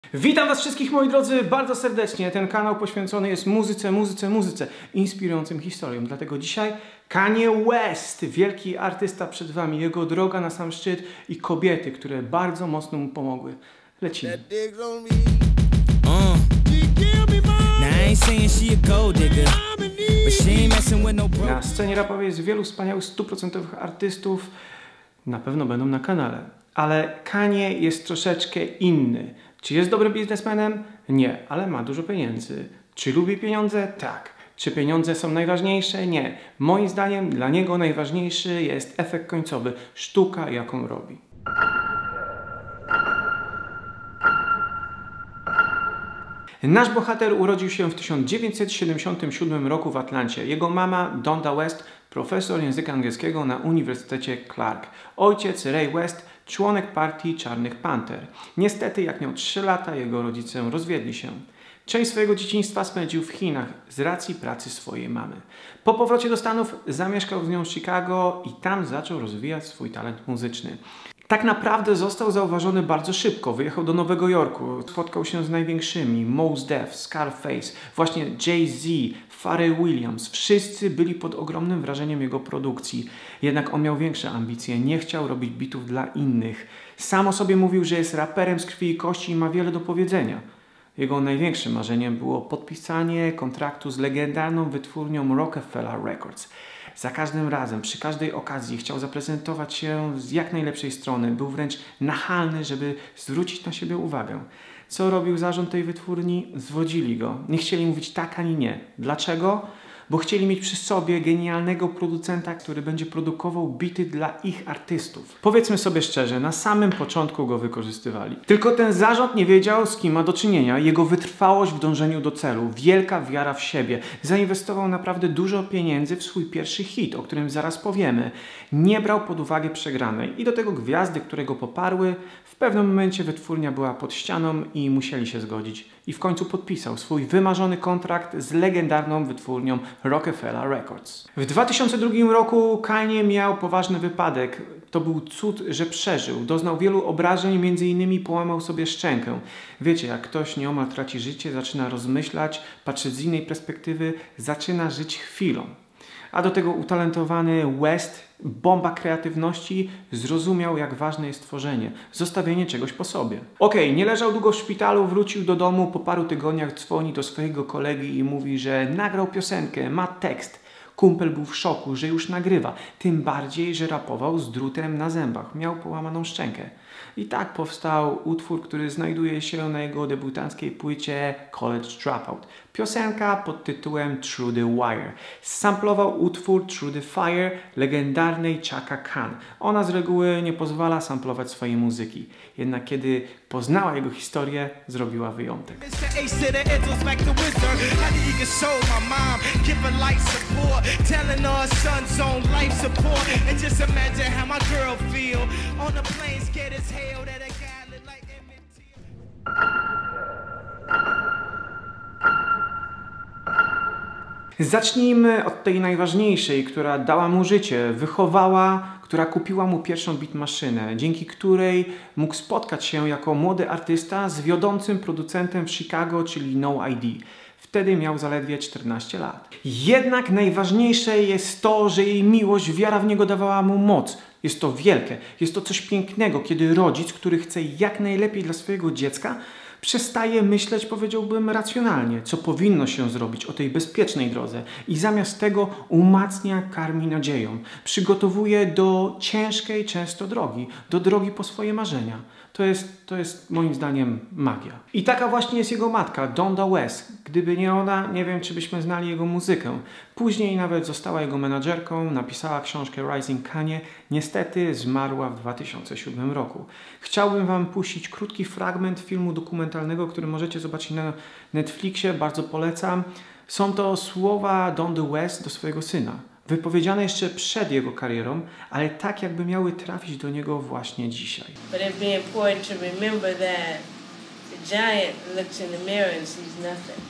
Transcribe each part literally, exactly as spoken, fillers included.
Witam was wszystkich, moi drodzy, bardzo serdecznie. Ten kanał poświęcony jest muzyce, muzyce, muzyce, inspirującym historiom. Dlatego dzisiaj Kanye West, wielki artysta przed wami, jego droga na sam szczyt i kobiety, które bardzo mocno mu pomogły. Lecimy. Na scenie rapowej jest wielu wspaniałych stuprocentowych artystów, na pewno będą na kanale. Ale Kanye jest troszeczkę inny. Czy jest dobrym biznesmenem? Nie, ale ma dużo pieniędzy. Czy lubi pieniądze? Tak. Czy pieniądze są najważniejsze? Nie. Moim zdaniem dla niego najważniejszy jest efekt końcowy, sztuka, jaką robi. Nasz bohater urodził się w tysiąc dziewięćset siedemdziesiątym siódmym roku w Atlancie. Jego mama, Donda West, profesor języka angielskiego na Uniwersytecie Clark. Ojciec, Ray West, członek partii Czarnych Panter. Niestety, jak miał trzy lata, jego rodzice rozwiedli się. Część swojego dzieciństwa spędził w Chinach z racji pracy swojej mamy. Po powrocie do Stanów zamieszkał z nią w Chicago i tam zaczął rozwijać swój talent muzyczny. Tak naprawdę został zauważony bardzo szybko. Wyjechał do Nowego Jorku, spotkał się z największymi, Mos Def, Scarface, właśnie Jay-Z, Pharrell Williams. Wszyscy byli pod ogromnym wrażeniem jego produkcji. Jednak on miał większe ambicje, nie chciał robić bitów dla innych. Sam o sobie mówił, że jest raperem z krwi i kości i ma wiele do powiedzenia. Jego największym marzeniem było podpisanie kontraktu z legendarną wytwórnią Roc-A-Fella Records. Za każdym razem, przy każdej okazji chciał zaprezentować się z jak najlepszej strony. Był wręcz nachalny, żeby zwrócić na siebie uwagę. Co robił zarząd tej wytwórni? Zwodzili go. Nie chcieli mówić tak ani nie. Dlaczego? Bo chcieli mieć przy sobie genialnego producenta, który będzie produkował bity dla ich artystów. Powiedzmy sobie szczerze, na samym początku go wykorzystywali. Tylko ten zarząd nie wiedział, z kim ma do czynienia. Jego wytrwałość w dążeniu do celu, wielka wiara w siebie. Zainwestował naprawdę dużo pieniędzy w swój pierwszy hit, o którym zaraz powiemy. Nie brał pod uwagę przegranej i do tego gwiazdy, które go poparły. W pewnym momencie wytwórnia była pod ścianą i musieli się zgodzić. I w końcu podpisał swój wymarzony kontrakt z legendarną wytwórnią Roc-A-Fella Records. W dwa tysiące drugim roku Kanye miał poważny wypadek. To był cud, że przeżył. Doznał wielu obrażeń, między innymi połamał sobie szczękę. Wiecie, jak ktoś nieomal traci życie, zaczyna rozmyślać, patrzeć z innej perspektywy, zaczyna żyć chwilą. A do tego utalentowany West, bomba kreatywności, zrozumiał, jak ważne jest tworzenie, zostawienie czegoś po sobie. Okej, okay, nie leżał długo w szpitalu, wrócił do domu, po paru tygodniach dzwoni do swojego kolegi i mówi, że nagrał piosenkę, ma tekst. Kumpel był w szoku, że już nagrywa, tym bardziej, że rapował z drutem na zębach, miał połamaną szczękę. I tak powstał utwór, który znajduje się na jego debiutanckiej płycie College Dropout. Piosenka pod tytułem Through the Wire. Samplował utwór Through the Fire legendarnej Chaka Khan. Ona z reguły nie pozwala samplować swojej muzyki. Jednak kiedy poznała jego historię, zrobiła wyjątek. Zacznijmy od tej najważniejszej, która dała mu życie, wychowała, która kupiła mu pierwszą beat maszynę, dzięki której mógł spotkać się jako młody artysta z wiodącym producentem w Chicago, czyli No I D. Wtedy miał zaledwie czternaście lat. Jednak najważniejsze jest to, że jej miłość, wiara w niego dawała mu moc. Jest to wielkie, jest to coś pięknego, kiedy rodzic, który chce jak najlepiej dla swojego dziecka, przestaje myśleć, powiedziałbym, racjonalnie, co powinno się zrobić o tej bezpiecznej drodze i zamiast tego umacnia, karmi nadzieją. Przygotowuje do ciężkiej często drogi, do drogi po swoje marzenia. To jest, to jest moim zdaniem magia. I taka właśnie jest jego matka, Donda West. Gdyby nie ona, nie wiem, czy byśmy znali jego muzykę. Później nawet została jego menadżerką, napisała książkę Rising Kanye. Niestety zmarła w dwa tysiące siódmym roku. Chciałbym wam puścić krótki fragment filmu dokumentalnego, który możecie zobaczyć na Netflixie, bardzo polecam. Są to słowa Dondy West do swojego syna. Wypowiedziane jeszcze przed jego karierą, ale tak jakby miały trafić do niego właśnie dzisiaj. But it'd be important to remember that the giant looks in the mirror and sees nothing.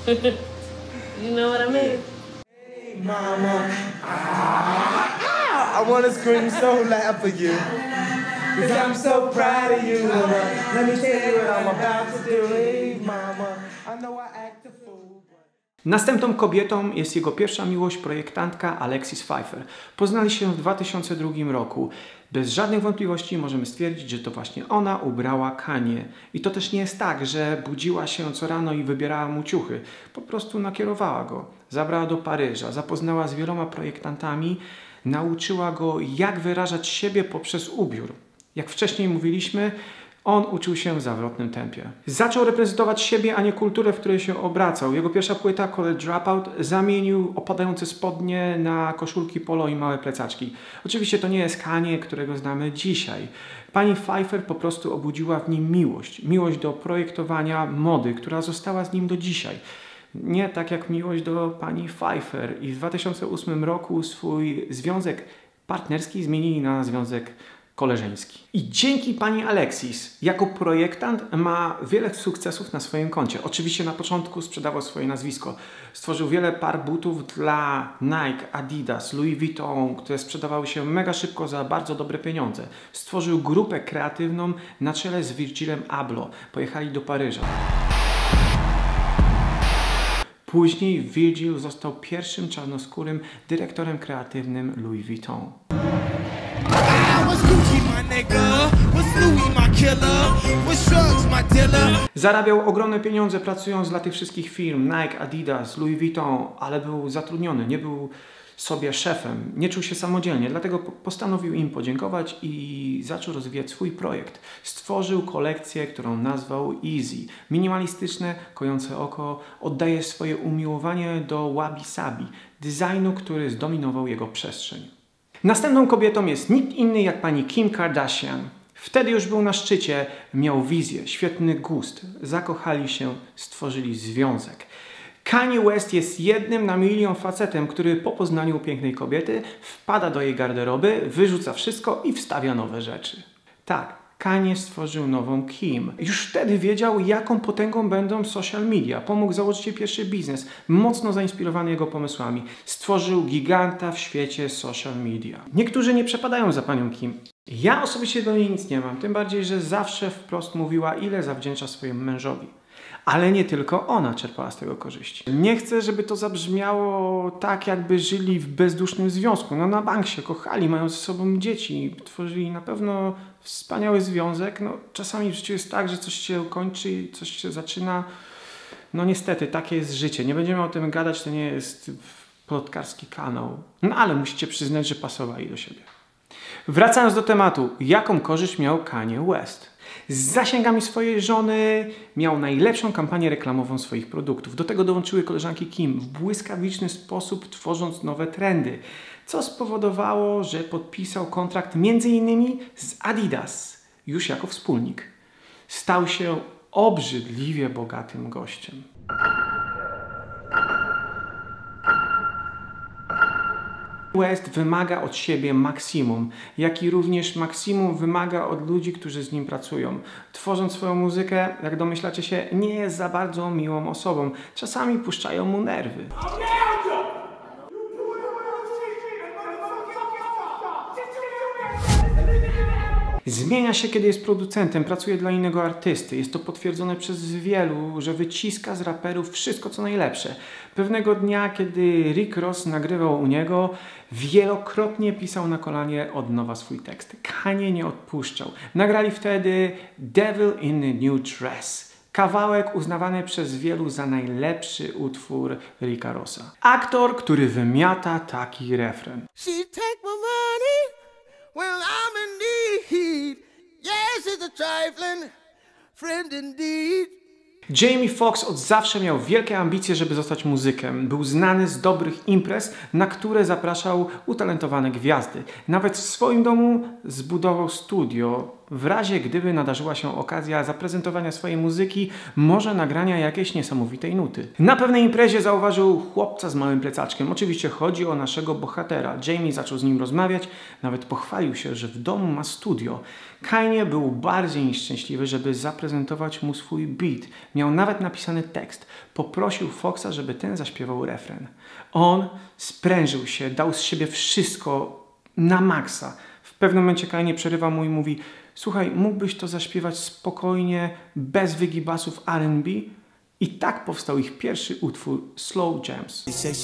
You know what I mean? Hey, mama. Ah, I wanna scream so loud for you. Cause I'm so proud of you, mama. Let me tell you what I'm about to do. Hey, mama, I know I act a fool. Następną kobietą jest jego pierwsza miłość, projektantka Alexis Pfeiffer. Poznali się w dwa tysiące drugim roku. Bez żadnych wątpliwości możemy stwierdzić, że to właśnie ona ubrała Kanie. I to też nie jest tak, że budziła się co rano i wybierała mu ciuchy. Po prostu nakierowała go. Zabrała do Paryża, zapoznała z wieloma projektantami, nauczyła go, jak wyrażać siebie poprzez ubiór. Jak wcześniej mówiliśmy, on uczył się w zawrotnym tempie. Zaczął reprezentować siebie, a nie kulturę, w której się obracał. Jego pierwsza płyta, College Dropout, zamienił opadające spodnie na koszulki polo i małe plecaczki. Oczywiście to nie jest Kanye, którego znamy dzisiaj. Pani Pfeiffer po prostu obudziła w nim miłość. Miłość do projektowania mody, która została z nim do dzisiaj. Nie tak jak miłość do pani Pfeiffer. I w dwa tysiące ósmym roku swój związek partnerski zmienili na związek koleżeński. I dzięki pani Alexis jako projektant ma wiele sukcesów na swoim koncie. Oczywiście na początku sprzedawał swoje nazwisko. Stworzył wiele par butów dla Nike, Adidas, Louis Vuitton, które sprzedawały się mega szybko za bardzo dobre pieniądze. Stworzył grupę kreatywną na czele z Virgilem Abloh. Pojechali do Paryża. Później Virgil został pierwszym czarnoskórym dyrektorem kreatywnym Louis Vuitton. Zarabiał ogromne pieniądze pracując dla tych wszystkich firm Nike, Adidas, Louis Vuitton, ale był zatrudniony, nie był sobie szefem, nie czuł się samodzielnie, dlatego postanowił im podziękować i zaczął rozwijać swój projekt. Stworzył kolekcję, którą nazwał Easy. Minimalistyczne, kojące oko, oddaje swoje umiłowanie do wabi sabi, designu, który zdominował jego przestrzeń. Następną kobietą jest nikt inny jak pani Kim Kardashian. Wtedy już był na szczycie, miał wizję, świetny gust, zakochali się, stworzyli związek. Kanye West jest jednym na milion facetem, który po poznaniu pięknej kobiety wpada do jej garderoby, wyrzuca wszystko i wstawia nowe rzeczy. Tak, Kanye stworzył nową Kim. Już wtedy wiedział, jaką potęgą będą social media. Pomógł założyć jej pierwszy biznes, mocno zainspirowany jego pomysłami. Stworzył giganta w świecie social media. Niektórzy nie przepadają za panią Kim. Ja osobiście do niej nic nie mam, tym bardziej, że zawsze wprost mówiła, ile zawdzięcza swojemu mężowi. Ale nie tylko ona czerpała z tego korzyści. Nie chcę, żeby to zabrzmiało tak, jakby żyli w bezdusznym związku. No na bank się kochali, mają ze sobą dzieci, tworzyli na pewno wspaniały związek. No, czasami w życiu jest tak, że coś się kończy, coś się zaczyna. No niestety, takie jest życie. Nie będziemy o tym gadać, to nie jest plotkarski kanał. No ale musicie przyznać, że pasowali do siebie. Wracając do tematu, jaką korzyść miał Kanye West? Z zasięgami swojej żony miał najlepszą kampanię reklamową swoich produktów. Do tego dołączyły koleżanki Kim w błyskawiczny sposób, tworząc nowe trendy, co spowodowało, że podpisał kontrakt między innymi z Adidas, już jako wspólnik. Stał się obrzydliwie bogatym gościem. West wymaga od siebie maksimum, jak i również maksimum wymaga od ludzi, którzy z nim pracują. Tworząc swoją muzykę, jak domyślacie się, nie jest za bardzo miłą osobą. Czasami puszczają mu nerwy. Zmienia się, kiedy jest producentem, pracuje dla innego artysty. Jest to potwierdzone przez wielu, że wyciska z raperów wszystko, co najlepsze. Pewnego dnia, kiedy Rick Ross nagrywał u niego, wielokrotnie pisał na kolanie od nowa swój tekst. Kanye nie odpuszczał. Nagrali wtedy Devil in a New Dress. Kawałek uznawany przez wielu za najlepszy utwór Ricka Rossa. Aktor, który wymiata taki refren. She take my money when I'm in need. Yes, it's a trifling friend indeed. Jamie Foxx od zawsze miał wielkie ambicje, żeby zostać muzykiem. Był znany z dobrych imprez, na które zapraszał utalentowane gwiazdy. Nawet w swoim domu zbudował studio, w razie gdyby nadarzyła się okazja zaprezentowania swojej muzyki, może nagrania jakiejś niesamowitej nuty. Na pewnej imprezie zauważył chłopca z małym plecaczkiem. Oczywiście chodzi o naszego bohatera. Jamie zaczął z nim rozmawiać, nawet pochwalił się, że w domu ma studio. Kanye był bardziej niż szczęśliwy, żeby zaprezentować mu swój beat. Miał nawet napisany tekst. Poprosił Foxa, żeby ten zaśpiewał refren. On sprężył się, dał z siebie wszystko, na maksa. W pewnym momencie Kanye przerywa mu i mówi: słuchaj, mógłbyś to zaśpiewać spokojnie, bez wygibasów R and B? I tak powstał ich pierwszy utwór Slow Jams.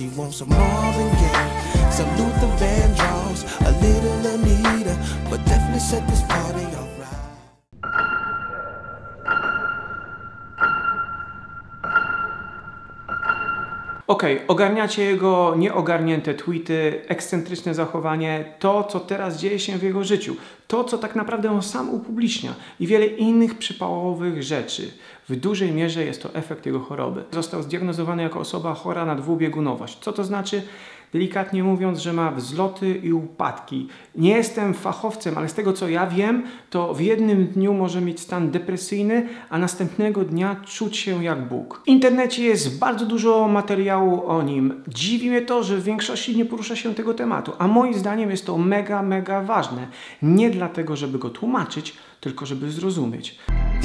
Okej, okay, ogarniacie jego nieogarnięte tweety, ekscentryczne zachowanie, to co teraz dzieje się w jego życiu, to co tak naprawdę on sam upublicznia i wiele innych przypałowych rzeczy. W dużej mierze jest to efekt jego choroby. Został zdiagnozowany jako osoba chora na dwubiegunowość. Co to znaczy? Delikatnie mówiąc, że ma wzloty i upadki. Nie jestem fachowcem, ale z tego co ja wiem, to w jednym dniu może mieć stan depresyjny, a następnego dnia czuć się jak Bóg. W internecie jest bardzo dużo materiału o nim. Dziwi mnie to, że w większości nie porusza się tego tematu, a moim zdaniem jest to mega, mega ważne. Nie dlatego, żeby go tłumaczyć, tylko żeby zrozumieć.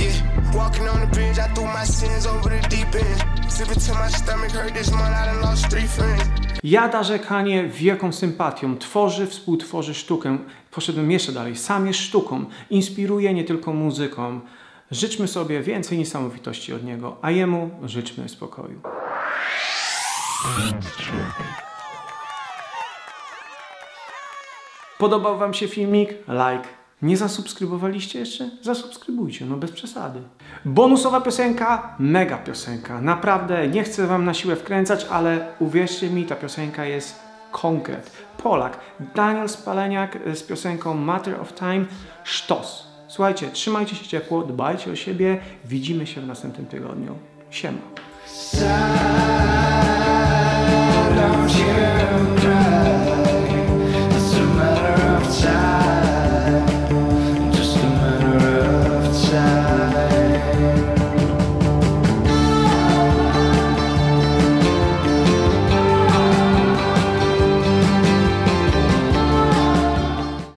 Ja darzę Kanye wielką sympatią. Tworzy, współtworzy sztukę. Poszedłem jeszcze dalej. Sam jest sztuką. Inspiruje nie tylko muzyką. Życzmy sobie więcej niesamowitości od niego, a jemu życzmy spokoju. Podobał wam się filmik? Like. Nie zasubskrybowaliście jeszcze? Zasubskrybujcie, no bez przesady. Bonusowa piosenka, mega piosenka. Naprawdę nie chcę wam na siłę wkręcać, ale uwierzcie mi, ta piosenka jest konkret. Polak, Daniel Spaleniak z piosenką Matter of Time, sztos. Słuchajcie, trzymajcie się ciepło, dbajcie o siebie, widzimy się w następnym tygodniu. Siema.